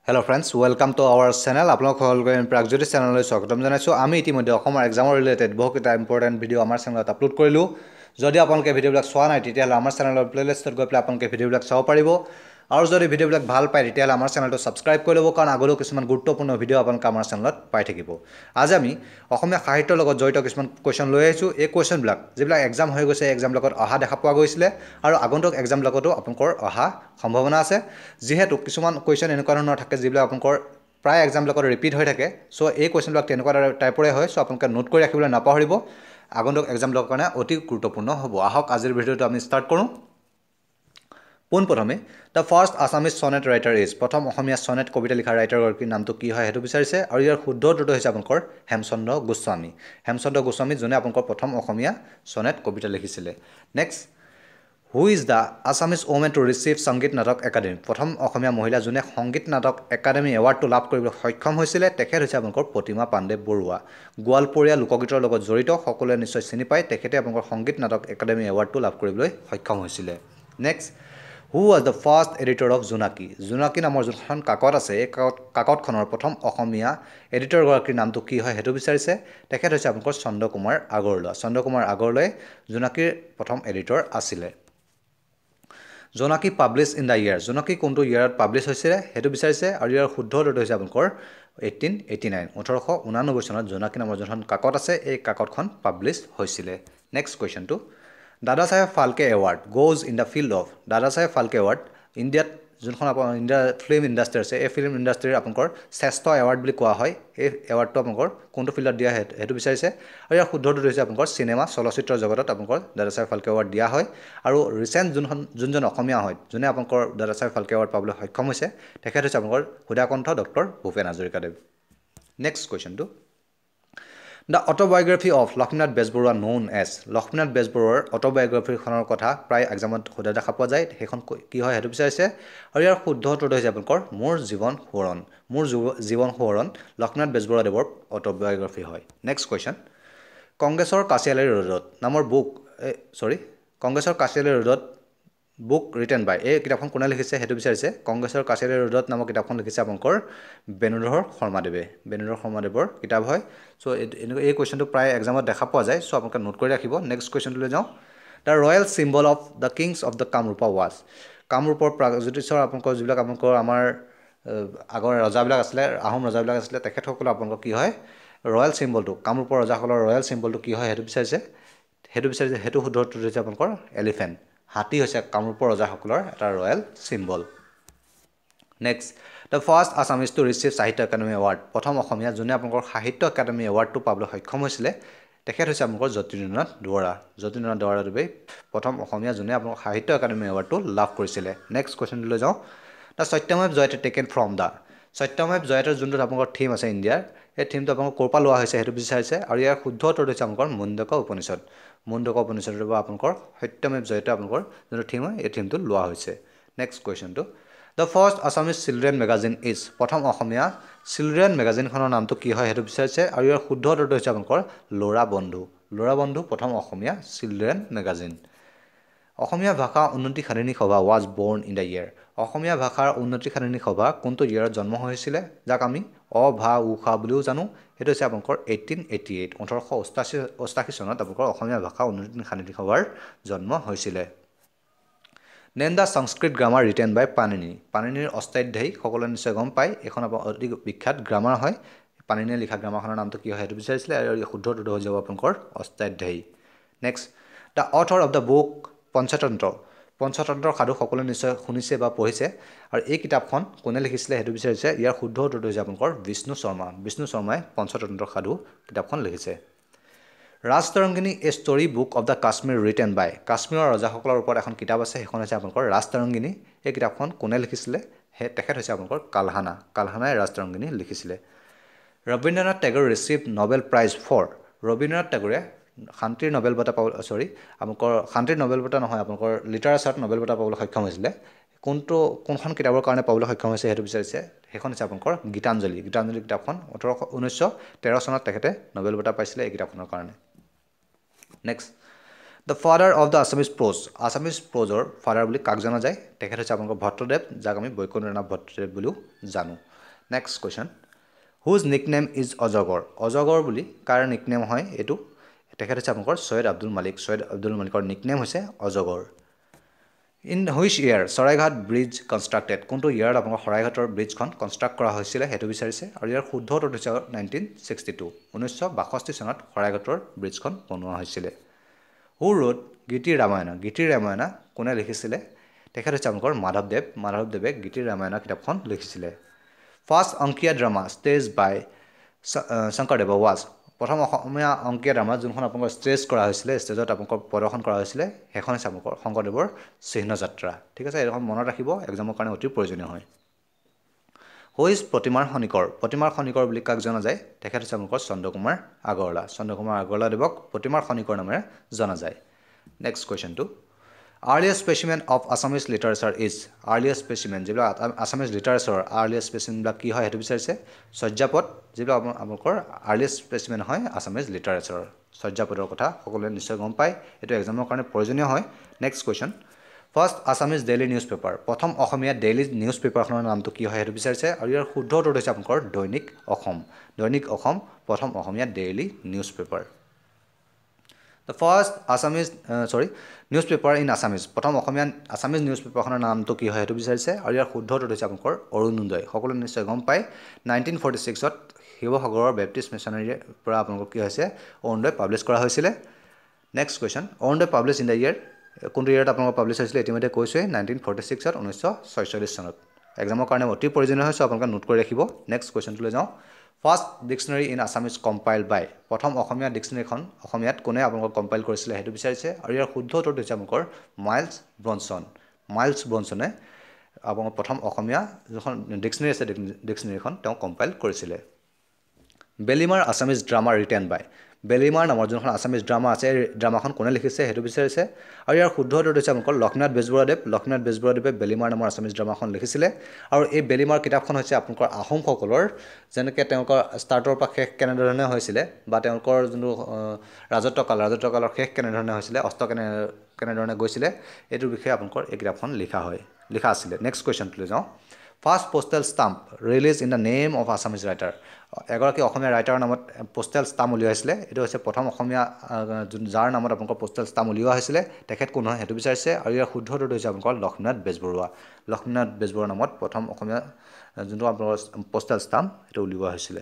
Hello friends, welcome to our channel. আপোনালোক সকলোকে প্ৰাগজ্যোতিষ চেনেললৈ স্বাগতম জনাইছো। আমি ইতিমধ্যে অসমৰ এক্সামৰ ৰিলেটেড বহুকেইটা ইম্পৰ্টেন্ট ভিডিও আমাৰ চেনেলত আপলোড কৰিলো। যদি আপোনালোকে ভিডিওবিলাক চোৱা নাই তেতিয়াহ'লে আমাৰ চেনেলৰ প্লেলিষ্টত গৈ পেলাই আপোনালোকে ভিডিওবিলাক চাব পাৰিব। আৰু যদি ভিডিওবিলাক ভাল পায় তেতিয়াহ'লে আমাৰ চেনেলটো সাবস্ক্ৰাইব কৰি ল'ব কাৰণ আগলৈও কিছুমান গুৰুত্বপূৰ্ণ ভিডিও আপোনালোকে আমাৰ চেনেলত পাই থাকিব। আজি আমি অসমীয়া সাহিত্যৰ লগত জড়িত কিছুমান কোৱেশ্চন লৈ আহিছো। এই কোৱেশ্চনবিলাক যিবিলাক এক্সাম হৈ গৈছে এক্সামবিলাকত অহা দেখা পোৱা গৈছিলে আৰু আগন্তুক এক্সামবিলাকতো আপোনালোকৰ অহা সম্ভাৱনা আছে। যিহেতু কিছুমান কোৱেশ্চন এনেকুৱা ধৰণৰ থাকে যিবিলাক আপোনালোকৰ প্ৰায় এক্সামবিলাকত ৰিপিট হৈ থাকে। সো এই কোৱেশ্চনবিলাক তেনেকুৱা টাইপৰে হয়। সো আপোনালোকে নোট কৰি ৰাখিবলৈ নাপাহৰিব। আগন্তুক এক্সামবিলাকৰ কাৰণে অতি গুৰুত্বপূৰ্ণ হ'ব। আহক আজিৰ ভিডিওটো আমি ষ্টাৰ্ট কৰোঁ। পোনপ্ৰথমে the first Assamese sonnet writer is প্ৰথম অসমীয়া সনেট কবিতা লিখা ৰাইটাৰগৰাকীৰ নামটো কি হয় সেইটো বিচাৰিছে আৰু ইয়াৰ শুদ্ধ উত্তৰটো হৈছে আপোনালোকৰ হেমচন্দ্ৰ গোস্বামী। হেমচন্দ্ৰ গোস্বামী যোনে আপোনালোকৰ প্ৰথম অসমীয়া সনেট কবিতা লিখিছিলে। Next, who is the Assamese women to receive Sangeet Natak academy প্ৰথম অসমীয়া মহিলা যোনে সংগীত নাটক একাডেমী এৱাৰ্ডটো লাভ কৰিবলৈ সক্ষম হৈছিলে তেখেত হৈছে আপোনালোকৰ প্ৰতিমা পাণ্ডে বৰুৱা। গোৱালপৰীয়া লোকগীতৰ লগত জড়িত সকলোৱে নিশ্চয় চিনি পায়। তেখেতে আপোনালোকৰ সংগীত নাটক একাডেমী এৱাৰ্ডটো লাভ কৰিবলৈ সক্ষম হৈছিলে। Next, who was the first editor of Jonaki. Jonaki নামৰ যোনখন কাকত আছে এই কাকতখনৰ প্ৰথম অসমীয়া এডিটৰগৰাকীৰ নামটো কি হয় সেইটো বিচাৰিছে। তেখেত হৈছে আপোনালোকৰ চন্দ্ৰ কুমাৰ আগৰৱালা। চন্দ্ৰ কুমাৰ আগৰৱালাই জোনাকীৰ প্ৰথম এডিটৰ আছিলে। Jonaki publish in the year Jonaki কোনটো ইয়াৰত পাব্লিছ হৈছিলে সেইটো বিচাৰিছে আৰু ইয়াৰ শুদ্ধ উত্তৰটো হৈছে আপোনালোকৰ 1889 1889 চনত জোনাকী নামৰ যোনখন কাকত আছে এই কাকতখন পাব্লিছ হৈছিলে। নেক্সট কুৱেশ্যনটো, Dada Saheb Phalke award goes in the field of Dada Saheb Phalke award ইণ্ডিয়াত যোনখন আপোনাৰ ইণ্ডিয়াৰ ফিল্ম ইণ্ডাষ্ট্ৰি আছে এই ফিল্ম ইণ্ডাষ্ট্ৰিৰ আপোনালোকৰ শ্ৰেষ্ঠ এৱাৰ্ড বুলি কোৱা হয়। এই এৱাৰ্ডটো আপোনালোকৰ কোনটো ফিল্ডত দিয়া হয় সেইটো বিচাৰিছে আৰু ইয়াৰ শুদ্ধ উত্তৰটো হৈছে আপোনালোকৰ চিনেমা চলচ্চিত্ৰ জগতত আপোনালোকৰ দাদা চাহেব ফাল্কে এৱাৰ্ড দিয়া হয়। আৰু ৰিচেণ্ট যোনজন অসমীয়া হয় যোনে আপোনালোকৰ দাদা চাহেব ফাল্কে এৱাৰ্ড পাবলৈ সক্ষম হৈছে তেখেত হৈছে আপোনালোকৰ সুধাকণ্ঠ ডক্টৰ ভূপেন হাজৰিকাদেৱ। নেক্সট কুৱেশ্যনটো, the autobiography of Lakshminath Bezbaroa known as Lakshminath বেজবৰুৱাৰ অট'বায়োগ্ৰাফিখনৰ কথা প্ৰায় এক্সামত সোধা দেখা পোৱা যায়। সেইখন কি হয় সেইটো বিচাৰিছে আৰু ইয়াৰ শুদ্ধ উত্তৰটো হৈছে আপোনালোকৰ মোৰ জীৱন সোঁৱৰণ। মোৰ জীৱন সোঁৱৰণ লক্ষ্মীনাথ বেজবৰুৱাদেৱৰ অট'বায়োগ্ৰাফি হয়। নেক্সট কুৱেশ্যন, কংগ্ৰেছৰ কাচিয়ালী ৰ'দত নামৰ কংগ্ৰেছৰ কাচিয়ালী ৰ'দত বুক ৰিটেন বাই এই কিতাপখন কোনে লিখিছে সেইটো বিচাৰিছে। কংগ্ৰেছৰ কাচিয়ালী ৰ'দত নামৰ কিতাপখন লিখিছে আপোনালোকৰ বেণুধৰ শৰ্মাদেৱে। বেণুধৰ শৰ্মাদেৱৰ কিতাপ হয়। চ' এই কুৱেশ্যনটো প্ৰায় এক্সামত দেখা পোৱা যায়। চ' আপোনালোকে নোট কৰি ৰাখিব। নেক্সট কুৱেশ্যনটোলৈ যাওঁ, the royal symbol of the kings of the Kamarupa was কামৰূপৰ প্ৰাগজ্যোতিষৰ আপোনালোকৰ যিবিলাক আপোনালোকৰ আমাৰ আগৰ ৰজাবিলাক আছিলে আহোম ৰজাবিলাক আছিলে তেখেতসকলৰ আপোনালোকৰ কি হয় ৰয়েল চিম্বলটো কামৰূপৰ ৰজাসকলৰ ৰয়েল চিম্বলটো কি হয় সেইটো বিচাৰিছে। সেইটো শুদ্ধ উত্তৰটো হৈছে আপোনালোকৰ এলিফেণ্ট। হাতী হৈছে কামৰূপৰ ৰজাসকলৰ এটা royal symbol. Next, the first Assamese to receive Sahitya Akademi award প্ৰথম অসমীয়া যোনে আপোনালোকৰ সাহিত্য একাডেমী এৱাৰ্ডটো পাবলৈ সক্ষম হৈছিলে তেখেত হৈছে আপোনালোকৰ যতীন্দ্ৰনাথ দুৱৰা। যতীন্দ্ৰনাথ দুৱৰাদেৱে প্ৰথম অসমীয়া যোনে আপোনালোকৰ সাহিত্য একাডেমী এৱাৰ্ডটো লাভ কৰিছিলে। নেক্সট কুৱেশ্যনলৈ যাওঁ, the Satyameva Jayate taken from the Satyameva জয়তেৰ যোনটো আপোনালোকৰ থিম আছে ইণ্ডিয়াৰ এই থিমটো আপোনালোকৰ ক'ৰ পৰা লোৱা হৈছে সেইটো বিচাৰিছে আৰু ইয়াৰ শুদ্ধ উত্তৰটো হৈছে আপোনালোকৰ মুণ্ডক উপনিষদ। মুণ্ডক উপনিষদৰ পৰা আপোনালোকৰ সত্যমেৱ জয়তে আপোনালোকৰ যোনটো থিম হয় এই থিমটো লোৱা হৈছে। নেক্সট কুৱেশ্যনটো, the first Assamese children magazine is প্ৰথম অসমীয়া চিলড্ৰেন মেগাজিনখনৰ নামটো কি হয় সেইটো বিচাৰিছে আৰু ইয়াৰ শুদ্ধ উত্তৰটো হৈছে আপোনালোকৰ ল'ৰা বন্ধু। ল'ৰা বন্ধু প্ৰথম অসমীয়া চিলড্ৰেন মেগাজিন। অসমীয়া ভাষা উন্নতি সাধিনী সভা ৱাজ বৰ্ণ ইন দ্য ইয়েৰ অসমীয়া ভাষাৰ উন্নতি সাধিনী সভা কোনটো ইয়েৰত জন্ম হৈছিলে যাক আমি অভা উষা বুলিও জানো সেইটো হৈছে আপোনালোকৰ 1888 1888 চনত আপোনালোকৰ অসমীয়া ভাষা উন্নতি সাধিনী সভাৰ জন্ম হৈছিলে। Name the Sanskrit grammar written by Panini পাণিনিৰ অষ্টাধ্যায়ী সকলোৱে নিশ্চয় গম পায়। এইখন অতি বিখ্যাত গ্ৰামাৰ হয়। পাণিনিয়ে লিখা গ্ৰামাৰখনৰ নামটো কি হয় সেইটো বিচাৰিছিলে আৰু শুদ্ধ উত্তৰটো হৈ যাব আপোনালোকৰ Ashtadhyayi. Next, the author of the book পঞ্চতন্ত্ৰৰ সাধু সকলোৱে নিশ্চয় শুনিছে বা পঢ়িছে আৰু এই কিতাপখন কোনে লিখিছিলে সেইটো বিচাৰিছে। ইয়াৰ শুদ্ধ উত্তৰটো হৈছে আপোনালোকৰ বিষ্ণু শৰ্মা। বিষ্ণু শৰ্মাই পঞ্চতন্ত্ৰৰ সাধু কিতাপখন লিখিছে। Rajatarangini a story book of the Kashmir written by কাশ্মীৰৰ ৰজাসকলৰ ওপৰত এখন কিতাপ আছে সেইখন হৈছে আপোনালোকৰ ৰাজতৰংগিনী। এই কিতাপখন কোনে লিখিছিলে তেখেত হৈছে আপোনালোকৰ কালহানা। কালহানাই ৰাজতৰংগিনী লিখিছিলে। Rabindranath Tagore receive Nobel prize for Rabindranath টেগৰে শান্তিৰ নোবেল বঁটা আপোনালোকৰ শান্তিৰ নোবেল বঁটা নহয় আপোনালোকৰ লিটাৰেচাৰত নোবেল বঁটা পাবলৈ সক্ষম হৈছিলে। কোনখন কিতাপৰ কাৰণে পাবলৈ সক্ষম হৈছে সেইটো বিচাৰিছে। সেইখন হৈছে আপোনালোকৰ গীতাঞ্জলি। গীতাঞ্জলি কিতাপখন 1913 চনত তেখেতে নোবেল বঁটা পাইছিলে এই কিতাপখনৰ কাৰণে। Next, the father of the Assamese prose Assamese প্ৰ'জৰ ফাদাৰ বুলি কাক জনা যায় তেখেত হৈছে আপোনালোকৰ ভট্টদেৱ যাক আমি বৈকুণ্ঠনাথ ভট্টদেৱ বুলিও জানো next question whose nickname is Ajagar Ajagar বুলি কাৰ নিকনেম হয় এইটো তেখেত হৈছে আপোনালোকৰ সৈয়দ আব্দুল মালিকৰ নিকনেম হৈছে Ajagar in which year Saraighat bridge constructed কোনটো ইয়াৰত আপোনালোকৰ শৰাইঘাটৰ ব্ৰিজখন কনষ্ট্ৰাক্ট কৰা হৈছিলে সেইটো বিচাৰিছে আৰু ইয়াৰ শুদ্ধ উত্তৰ হৈছে 1962 1962 চনত শৰাইঘাটৰ ব্ৰিজখন বনোৱা হৈছিলে হু ৰোড গীতিৰ ৰামায়ণা কোনে লিখিছিলে তেখেত হৈছে আপোনালোকৰ মাধৱদেৱে গীতিৰ ৰামায়ণা কিতাপখন লিখিছিলে first Ankiya drama stage by Shankardev was প্ৰথম অসমীয়া অংকীয়া ড্ৰামা যোনখন আপোনালোকৰ ষ্টেজ কৰা হৈছিলে ষ্টেজত আপোনালোকৰ প্ৰদৰ্শন কৰা হৈছিলে সেইখন হৈছে আপোনালোকৰ শংকৰদেৱৰ চিহ্নযাত্ৰা ঠিক আছে এইখন মনত ৰাখিব এক্সামৰ কাৰণে অতি প্ৰয়োজনীয় হয় হুইজ প্ৰতিমাৰ খনিকৰ বুলি কাক জনা যায় তেখেত হৈছে আপোনালোকৰ চন্দ্ৰকুমাৰ আগৰৱালা দেৱক প্ৰতিমাৰ খনিকৰ নামেৰে জনা যায় নেক্সট কুৱেশ্যনটো earliest specimen of Assamese literature is earliest specimen যিবিলাক আছামিজ লিটাৰেচাৰৰ আৰ্লিয়েষ্ট স্পেচিমেনবিলাক কি হয় সেইটো বিচাৰিছে চৰ্যাপদ যিবিলাক আপোনালোকৰ আৰ্লিয়েষ্ট স্পেচিমেন হয় আছামিজ লিটাৰেচাৰৰ চৰ্যাপদৰ কথা সকলোৱে নিশ্চয় গম পায় এইটো এক্সামৰ কাৰণে প্ৰয়োজনীয় হয় next question first Assamese daily newspaper প্ৰথম অসমীয়া ডেইলি নিউজ পেপাৰখনৰ নামটো কি হয় সেইটো বিচাৰিছে আৰু ইয়াৰ শুদ্ধ উত্তৰ হৈছে আপোনালোকৰ দৈনিক অসম প্ৰথম অসমীয়া daily newspaper the first newspaper in Assamese প্ৰথম অসমীয়া আছামিজ নিউজ পেপাৰখনৰ নামটো কি হয় সেইটো বিচাৰিছে আৰু ইয়াৰ শুদ্ধ উত্তৰ হৈছে আপোনালোকৰ অৰুণোদয় সকলোৱে নিশ্চয় গম পায় 1946ত শিৱসাগৰৰ বেপ্টিষ্ট মিছনাৰীৰ পৰা আপোনালোকৰ কি হৈছে অৰুণোদয় পাব্লিছ কৰা হৈছিলে next question Arunodoi publish in the year কোনটো ইয়াৰত আপোনালোকৰ পাব্লিছ হৈছিলে ইতিমধ্যে কৈছোৱে 1946ত 1946 চনত এক্সামৰ কাৰণে অতি প্ৰয়োজনীয় হৈছে আপোনালোকে নোট কৰি ৰাখিব নেক্সট কুৱেশ্যনটোলৈ যাওঁ first dictionary in Assamese compile by প্ৰথম অসমীয়া ডিকশ্যনেৰীখন অসমীয়াত কোনে আপোনালোকক কম্পাইল কৰিছিলে সেইটো বিচাৰিছে আৰু ইয়াৰ শুদ্ধ উত্তৰটো হৈছে আপোনালোকৰ মাইলছ ব্ৰনছনে আপোনালোকৰ প্ৰথম অসমীয়া যিখন ডিকশ্যনেৰী আছে ডিকশ্যনেৰীখন তেওঁ কম্পাইল কৰিছিলে Belimar Assamese drama written by Belimar নামৰ যোনখন আছামিজ ড্ৰামা আছে এই ড্ৰামাখন কোনে লিখিছে সেইটো বিচাৰিছে আৰু ইয়াৰ শুদ্ধ উত্তৰটো হৈছে আপোনালোকৰ লক্ষ্মীনাথ বেজবৰুৱাদেৱে বেলিমাৰ নামৰ আছামিজ ড্ৰামাখন লিখিছিলে আৰু এই বেলিমাৰ কিতাপখন হৈছে আপোনালোকৰ আহোমসকলৰ যেনেকৈ তেওঁলোকৰ ষ্টাৰ্টৰ পৰা শেষ কেনেধৰণে হৈছিলে বা তেওঁলোকৰ যোনটো ৰাজত্বকালৰ শেষ কেনেধৰণে হৈছিলে অস্ত কেনেধৰণে গৈছিলে এইটোৰ বিষয়ে আপোনালোকৰ এই কিতাপখন লিখা আছিলে নেক্সট কুৱেশ্যনটোলৈ যাওঁ first postal stamp release in the name of Assamese writer এগৰাকী অসমীয়া ৰাইটাৰৰ নামত পোষ্টেল ষ্টাম্প উলিওৱাইছিলে এইটো হৈছে প্ৰথম অসমীয়া যাৰ নামত আপোনালোকৰ পোষ্টেল ষ্টাম্প উলিওৱা হৈছিলে তেখেত কোন হয় সেইটো বিচাৰিছে আৰু ইয়াৰ শুদ্ধ উত্তৰটো হৈছে আপোনালোকৰ লক্ষ্মীনাথ বেজবৰুৱাৰ নামত প্ৰথম অসমীয়া যোনটো আপোনালোকৰ পোষ্টেল ষ্টাম্প সেইটো উলিওৱা হৈছিলে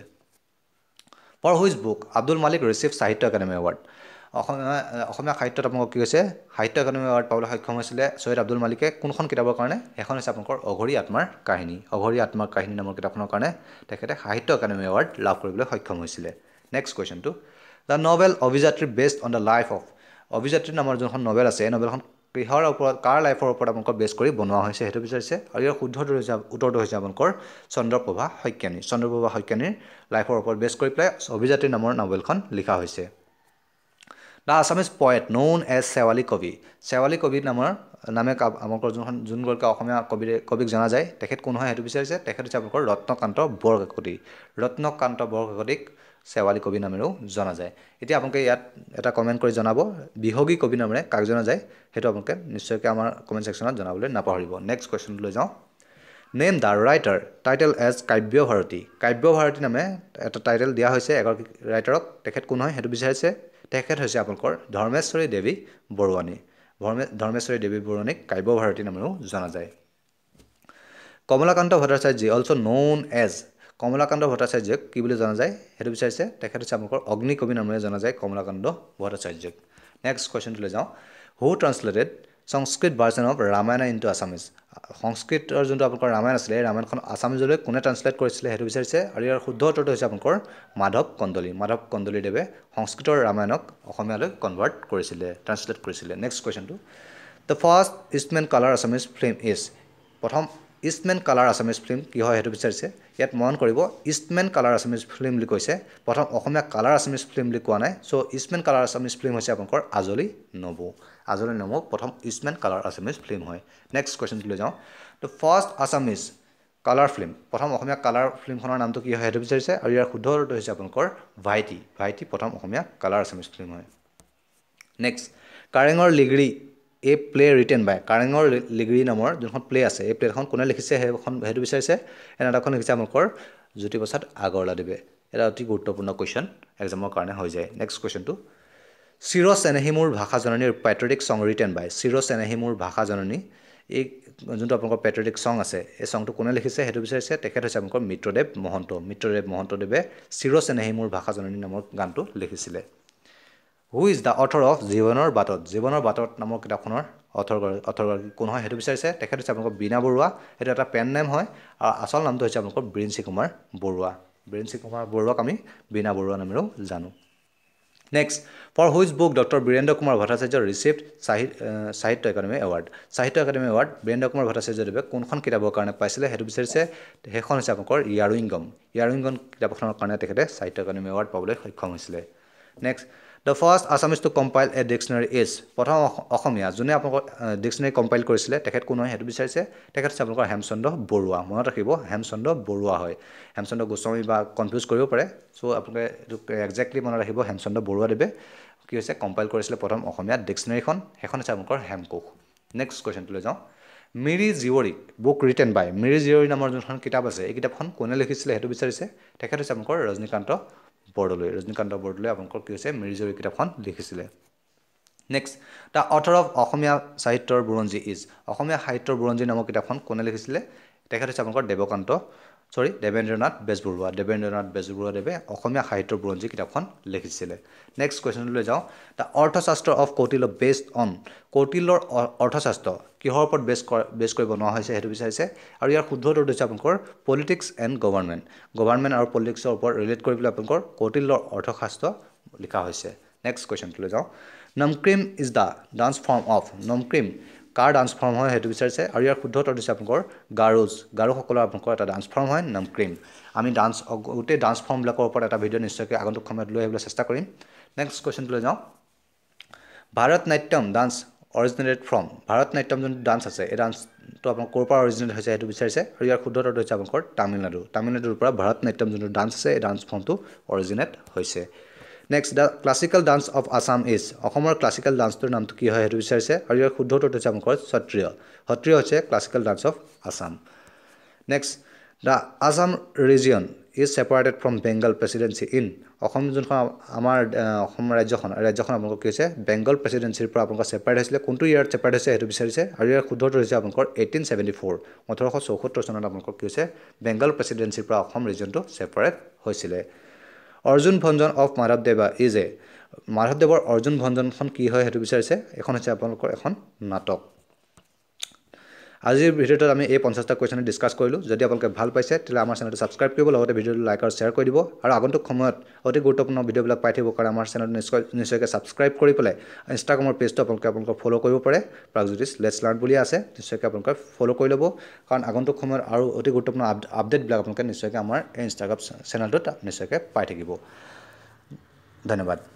for which book Abdul Malik receive সাহিত্য একাডেমি এৱাৰ্ড অসমীয়া সাহিত্যত আপোনালোকক কি হৈছে সাহিত্য একাডেমি এৱাৰ্ড পাবলৈ সক্ষম হৈছিলে সৈয়দ আব্দুল মালিকে কোনখন কিতাপৰ কাৰণে এখন হৈছে আপোনালোকৰ অঘৰী আত্মাৰ কাহিনী নামৰ কিতাপখনৰ কাৰণে তেখেতে সাহিত্য একাডেমি এৱাৰ্ড লাভ কৰিবলৈ সক্ষম হৈছিলে নেক্সট কুৱেশ্যনটো the novel Abhijatri based on the life of Abhijatri নামৰ যোনখন নভেল আছে এই নভেলখন কিহৰ ওপৰত কাৰ লাইফৰ ওপৰত আপোনালোকৰ বেছ কৰি বনোৱা হৈছে সেইটো বিচাৰিছে আৰু ইয়াৰ শুদ্ধ উত্তৰটো হৈছে আপোনালোকৰ চন্দ্ৰপ্ৰভা শইকীয়ানীৰ লাইফৰ ওপৰত বেছ কৰি পেলাই অভিযাত্ৰী নামৰ নভেলখন লিখা হৈছে the Assamese poet known as Sewali কবি নামে আপোনালোকৰ যোনগৰাকী অসমীয়া কবিক জনা যায় তেখেত কোন হয় সেইটো বিচাৰিছে তেখেত হৈছে আপোনালোকৰ ৰত্নকান্ত বৰকাকতিক শেৱালি কবি নামেৰেও জনা যায় এতিয়া আপোনালোকে ইয়াত এটা কমেণ্ট কৰি জনাব বিহগী কবি নামেৰে কাক জনা যায় সেইটো আপোনালোকে নিশ্চয়কৈ আমাৰ কমেণ্ট ছেকশ্যনত জনাবলৈ নাপাহৰিব নেক্সট কুৱেশ্যনলৈ যাওঁ name the writer title as Kavyabharati নামে এটা টাইটেল দিয়া হৈছে এগৰাকী ৰাইটাৰক তেখেত কোন হয় সেইটো বিচাৰিছে তেখেত হৈছে আপোনালোকৰ ধৰ্মেশ্বৰী দেৱী বৰুৱানীক কাব্যভাৰতী নামেৰেও জনা যায় কমলাকান্ত ভট্টাচাৰ্যই অলছ' ন'ন এজ কমলাকান্ত ভট্টাচাৰ্যক কি বুলি জনা যায় সেইটো বিচাৰিছে তেখেত হৈছে আপোনালোকৰ অগ্নিকবি নামেৰে জনা যায় কমলাকান্ত ভট্টাচাৰ্যক নেক্সট কুৱেশ্যনটোলৈ যাওঁ who translated Sanskrit version of Ramayana into Assamese সংস্কৃতৰ যোনটো আপোনালোকৰ ৰামায়ণ আছিলে এই ৰামায়ণখন আছামিজলৈ কোনে ট্ৰান্সলেট কৰিছিলে সেইটো বিচাৰিছে আৰু ইয়াৰ শুদ্ধ উত্তৰটো হৈছে আপোনালোকৰ মাধৱ কন্দলীদেৱে সংস্কৃতৰ ৰামায়ণক অসমীয়ালৈ ট্ৰান্সলেট কৰিছিলে নেক্সট কুৱেশ্যনটো the first Eastman colour Assamese film is প্ৰথম ইষ্টমেন কালাৰ আছামিজ ফিল্ম কি হয় সেইটো বিচাৰিছে ইয়াত মন কৰিব ইষ্টমেন কালাৰ আছামিজ ফিল্ম বুলি কৈছে প্ৰথম অসমীয়া কালাৰ আছামিজ ফিল্ম বুলি কোৱা নাই so' Eastman colour Assamese film হৈছে আপোনালোকৰ আজলি নবৌ প্ৰথম ইষ্টমেন কালাৰ আছামিজ ফিল্ম হয় নেক্সট কুৱেশ্যনটোলৈ যাওঁ the first Assamese colour film প্ৰথম অসমীয়া কালাৰ ফিল্মখনৰ নামটো কি হয় সেইটো বিচাৰিছে আৰু ইয়াৰ শুদ্ধ উত্তৰটো হৈছে আপোনালোকৰ ভাইটি প্ৰথম অসমীয়া কালাৰ আছামিজ ফিল্ম হয় নেক্সট কাৰেঙৰ লিগৰি এ প্লে ৰিটেন বাই কাৰেঙৰ লিগৰি নামৰ যোনখন প্লে আছে এই প্লেখন কোনে লিখিছে সেইটো বিচাৰিছে এনাটাখন লিখিছে আপোনালোকৰ জ্যোতিপ্ৰসাদ আগৰৱালাদেৱে এটা অতি গুৰুত্বপূৰ্ণ কুৱেশ্যন এক্সামৰ কাৰণে হৈ যায় নেক্সট কুৱেশ্যনটো চিৰ চেনেহী মোৰ ভাষা জননীৰ পেট্ৰিয়টিক সং ৰিটেন বাই চিৰ চেনেহী মোৰ ভাষা জননী এই যোনটো আপোনালোকৰ পেট্ৰিয়টিক সং আছে এই সংটো কোনে লিখিছে সেইটো বিচাৰিছে তেখেত হৈছে আপোনালোকৰ মিত্ৰদেৱ মহন্তদেৱে চিৰ চেনেহী মোৰ ভাষা জননী নামৰ গানটো লিখিছিলে who is the author of জীৱনৰ বাটত নামৰ কিতাপখনৰ অথৰগৰাকী কোন হয় সেইটো বিচাৰিছে তেখেত হৈছে আপোনালোকৰ বীণা বৰুৱা সেইটো এটা পেন নেম হয় আৰু আচল নামটো হৈছে আপোনালোকৰ বীৰেঞ্চি কুমাৰ বৰুৱাক আমি বীণা বৰুৱা নামেৰেও জানো next for which book doctor Birendra Kumar Bhattacharya received Sahitya Akademi award Birendra Kumar ভট্টাচাৰ্যদেৱে কোনখন কিতাপৰ কাৰণে পাইছিলে সেইটো বিচাৰিছে সেইখন হৈছে আপোনালোকৰ ইয়াৰুইংগম কিতাপখনৰ কাৰণে তেখেতে সাহিত্য একাডেমি এৱাৰ্ড পাবলৈ সক্ষম হৈছিলে next the first Assamese to compile a dictionary is প্ৰথম অসমীয়া যোনে আপোনালোকৰ ডিক্সনাৰী কম্পাইল কৰিছিলে তেখেত কোন হয় সেইটো বিচাৰিছে তেখেত হৈছে আপোনালোকৰ হেমচন্দ্ৰ বৰুৱা মনত ৰাখিব হেমচন্দ্ৰ বৰুৱা হয় হেমচন্দ্ৰ গোস্বামী বা কনফিউজ কৰিব পাৰে চ' আপোনালোকে এইটো একজেক্টলি মনত ৰাখিব হেমচন্দ্ৰ বৰুৱাদেৱে কি হৈছে কম্পাইল কৰিছিলে প্ৰথম অসমীয়া ডিক্সনাৰীখন সেইখন হৈছে আপোনালোকৰ হেমকোষ নেক্সট কুৱেশ্যনটোলৈ যাওঁ মিৰি জীয়ৰী বুক ৰিটেন বাই মিৰি জীয়ৰী নামৰ যোনখন কিতাপ আছে এই কিতাপখন কোনে লিখিছিলে সেইটো বিচাৰিছে তেখেত হৈছে আপোনালোকৰ ৰজনীকান্ত বৰদলৈ আপোনালোকৰ কি হৈছে মিৰি জীয়ৰী কিতাপখন লিখিছিলে নেক্সট দ্য অথৰ অফ অসমীয়া সাহিত্যৰ বুৰঞ্জী ইজ অসমীয়া সাহিত্যৰ বুৰঞ্জী নামৰ কিতাপখন কোনে লিখিছিলে তেখেত হৈছে আপোনালোকৰ দেৱেন্দ্ৰনাথ বেজবৰুৱাদেৱে অসমীয়া সাহিত্যৰ বুৰঞ্জী কিতাপখন লিখিছিলে নেক্সট কুৱেশ্যনলৈ যাওঁ the Arthashastra of Kautilya based on কৌটিল্যৰ অৰ্থশাস্ত্ৰ কিহৰ ওপৰত বেছ কৰি বনোৱা হৈছে সেইটো বিচাৰিছে আৰু ইয়াৰ শুদ্ধ উত্তৰটো হৈছে আপোনালোকৰ পলিটিক্স এণ্ড গভৰ্ণমেণ্ট আৰু পলিটিক্সৰ ওপৰত ৰিলেট কৰি পেলাই আপোনালোকৰ কৌটিল্যৰ অৰ্থশাস্ত্ৰ লিখা হৈছে নেক্সট কুৱেশ্যনটোলৈ যাওঁ Nongkrem is the dance form of Nongkrem কাৰ ডান্স ফৰ্ম হয় সেইটো বিচাৰিছে আৰু ইয়াৰ শুদ্ধ উত্তৰ দিছে আপোনালোকৰ গাৰোসকলৰ আপোনালোকৰ এটা ডান্স ফৰ্ম হয় নমক্ৰিম আমি গোটেই ডান্স ফৰ্মবিলাকৰ ওপৰত এটা ভিডিঅ' নিশ্চয়কৈ আগন্তুক সময়ত লৈ আহিবলৈ চেষ্টা কৰিম নেক্সট কুৱেশ্যনটোলৈ যাওঁ Bharatanatyam dance originated from Bharatanatyam যোনটো ডান্স আছে এই ডান্সটো আপোনাৰ ক'ৰ পৰা অৰিজিনেট হৈছে সেইটো বিচাৰিছে আৰু ইয়াৰ শুদ্ধ উত্তৰটো হৈছে আপোনালোকৰ তামিলনাডুৰ পৰা ভাৰত নাট্যম যোনটো ডান্স আছে এই ডান্স ফৰ্মটো অৰিজিনেট হৈছে next the classical dance of Assam is অসমৰ ক্লাছিকেল ডান্সটোৰ নামটো কি হয় সেইটো বিচাৰিছে আৰু ইয়াৰ শুদ্ধ উত্তৰটো হৈছে আপোনালোকৰ সত্ৰীয় হৈছে classical dance of Assam next the Assam region is separated from Bengal presidency in Asom যোনখন আমাৰ অসম ৰাজ্যখন আপোনালোকৰ কি হৈছে বেংগল প্ৰেচিডেঞ্চিৰ পৰা আপোনালোকৰ ছেপাৰেট হৈছিলে কোনটো ইয়াৰত ছেপাৰেট হৈছে সেইটো বিচাৰিছে আৰু ইয়াৰ শুদ্ধ উত্তৰ হৈছে আপোনালোকৰ 1874 চনত আপোনালোকৰ কি হৈছে বেংগল প্ৰেচিডেঞ্চিৰ পৰা অসম ৰিজনটো ছেপাৰেট হৈছিলে অৰ্জুন ভঞ্জন অফ মাধৱদেৱা ইজ এ মাধৱদেৱৰ অৰ্জুন ভঞ্জনখন কি হয় সেইটো বিচাৰিছে এখন হৈছে আপোনালোকৰ এখন নাটক আজিৰ ভিডিঅ'টোত আমি এই 50টা কুৱেশ্যন ডিছকাছ কৰিলোঁ যদি আপোনালোকে ভাল পাইছে তেতিয়াহ'লে আমাৰ চেনেলটো ছাবস্ক্ৰাইব কৰিব লগতে ভিডিঅ'টো লাইক আৰু শ্বেয়াৰ কৰি দিব আৰু আগন্তুক সময়ত অতি গুৰুত্বপূৰ্ণ ভিডিঅ'বিলাক পাই থাকিবৰ কাৰণে আমাৰ চেনেলটো নিশ্চয়কৈ ছাবস্ক্ৰাইব কৰি পেলাই ইনষ্টাগ্ৰামৰ পেজটো আপোনালোকৰ ফ'ল' কৰিব পাৰে প্ৰাগজ্যোতিষ লেটছ লাৰ্ণ বুলি আছে নিশ্চয়কৈ আপোনালোকে ফ'ল' কৰি ল'ব কাৰণ আগন্তুক সময়ত আৰু অতি গুৰুত্বপূৰ্ণ আপডেটবিলাক আপোনালোকে নিশ্চয়কৈ আমাৰ এই ইনষ্টাগ্ৰাম চেনেলটোত নিশ্চয়কৈ পাই থাকিব ধন্যবাদ